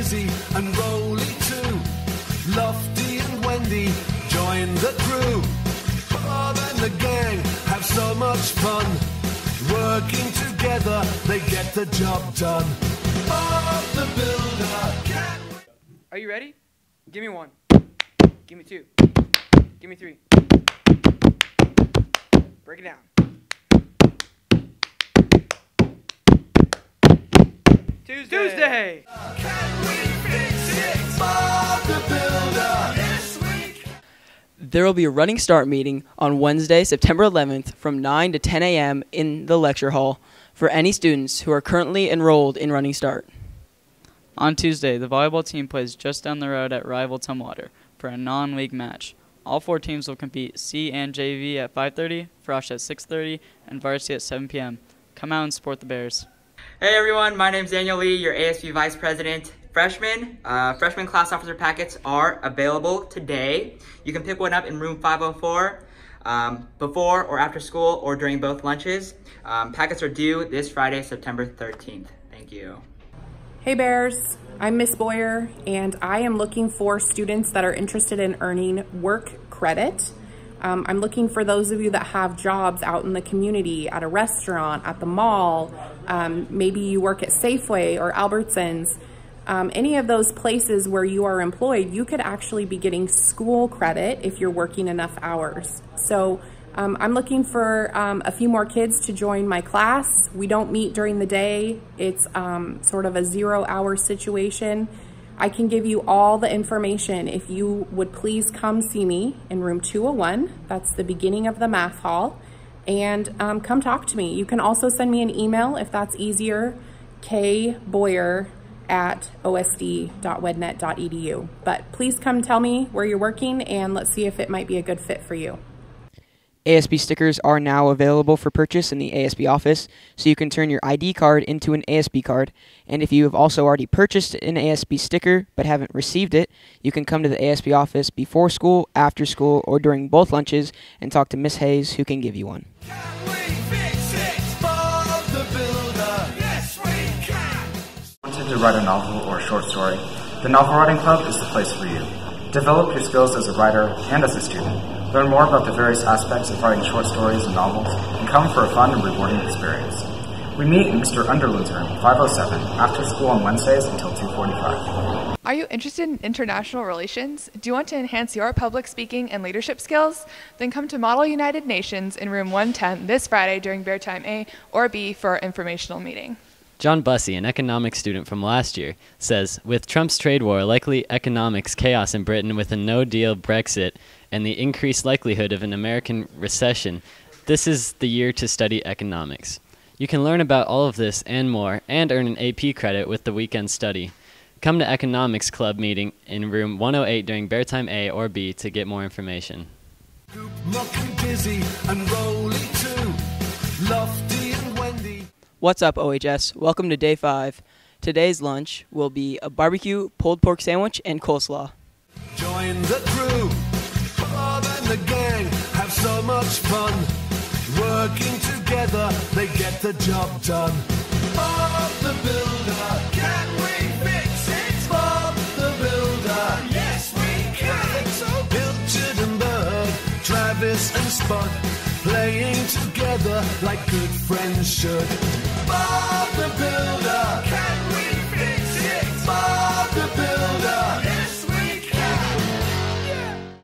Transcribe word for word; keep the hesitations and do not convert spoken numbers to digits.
Dizzy and Rolly too. Lofty and Wendy join the crew. Bob and the gang have so much fun. Working together, they get the job done. Bob the Builder can... Are you ready? Give me one. Give me two. Give me three. Break it down. Tuesday. Tuesday. Can we fix it? Bob the Builder. This week. There will be a running start meeting on Wednesday, September eleventh from nine to ten a m in the lecture hall for any students who are currently enrolled in Running Start. On Tuesday, the volleyball team plays just down the road at rival Tumwater for a non-league match. All four teams will compete C and J V at five thirty, Frosh at six thirty, and Varsity at seven p m Come out and support the Bears. Hey everyone, my name's Daniel Lee, your A S B Vice President. Freshmen, uh, freshman class officer packets are available today. You can pick one up in room five oh four um, before or after school or during both lunches. Um, packets are due this Friday, September thirteenth. Thank you. Hey Bears, I'm Miss Boyer, and I am looking for students that are interested in earning work credit. Um, I'm looking for those of you that have jobs out in the community, at a restaurant, at the mall, um, maybe you work at Safeway or Albertsons. Um, any of those places where you are employed, you could actually be getting school credit if you're working enough hours. So um, I'm looking for um, a few more kids to join my class. We don't meet during the day. It's um, sort of a zero hour situation. I can give you all the information if you would please come see me in room two oh one. That's the beginning of the math hall. And um, come talk to me. You can also send me an email if that's easier, kboyer at o s d dot wednet dot e d u. But please come tell me where you're working and let's see if it might be a good fit for you. A S B stickers are now available for purchase in the A S B office, so you can turn your I D card into an A S B card. And if you have also already purchased an A S B sticker but haven't received it, you can come to the A S B office before school, after school, or during both lunches and talk to Miss Hayes, who can give you one. Can we fix it? Bob the Builder. Yes, we can. Wanted to write a novel or a short story? The Novel Writing Club is the place for you. Develop your skills as a writer and as a student. Learn more about the various aspects of writing short stories and novels, and come for a fun and rewarding experience. We meet in Mister Underwood's room, five oh seven, after school on Wednesdays until two forty-five. Are you interested in international relations? Do you want to enhance your public speaking and leadership skills? Then come to Model United Nations in room one ten this Friday during Bear Time A or B for our informational meeting. John Bussey, an economics student from last year, says, with Trump's trade war, likely economics chaos in Britain with a no-deal Brexit, and the increased likelihood of an American recession, this is the year to study economics. You can learn about all of this and more, and earn an A P credit with the weekend study. Come to Economics Club meeting in room one oh eight during Bear Time A or B to get more information. Dizzy and Rolly too. Lofty and Wendy. What's up, O H S? Welcome to day five. Today's lunch will be a barbecue pulled pork sandwich and coleslaw. Join the crew. Bob and the gang have so much fun. Working together, they get the job done. Bob the Builder, can we fix it? Bob the Builder, yes we can. So Pilchard and Bird, Travis and Spud, playing together like good friends should. Bob the Builder.